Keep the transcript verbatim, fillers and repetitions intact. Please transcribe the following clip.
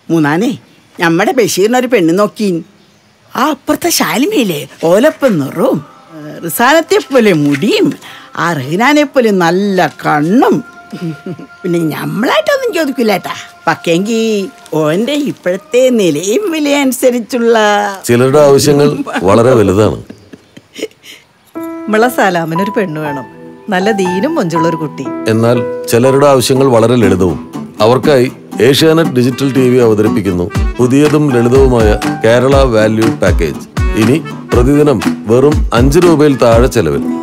മൂന്നാനേ നമ്മുടെ ബഷീറിനൊരു പെണ്ണ് നോക്കി. ആ അപ്പുറത്തെ ശാലിമയിലെ ഓലപ്പം നിറവും റിസാനത്തെ പോലെ മുടിയും ആ റഹ്നാനെ പോലെ നല്ല കണ്ണും. പിന്നെ നമ്മളായിട്ടൊന്നും ചോദിക്കില്ലേട്ടാ. പക്ഷെങ്കി ഓന്റെ ഇപ്പോഴത്തെ നിലയും വിലയനുസരിച്ചുള്ള ചിലരുടെ ആവശ്യങ്ങൾ വളരെ വലുതാണ്. നമ്മളെ സലാമിനൊരു പെണ്ണ് വേണം, നല്ല ദീനും മൊഞ്ചുള്ള ഒരു കുട്ടി. എന്നാൽ ചിലരുടെ ആവശ്യങ്ങൾ വളരെ ലളിതവും. അവർക്കായി ഏഷ്യാനെറ്റ് ഡിജിറ്റൽ ടി വി അവതരിപ്പിക്കുന്നു പുതിയതും ലളിതവുമായ കേരള വാല്യൂ പാക്കേജ്. ഇനി പ്രതിദിനം വെറും അഞ്ച് രൂപയിൽ താഴെ ചെലവിൽ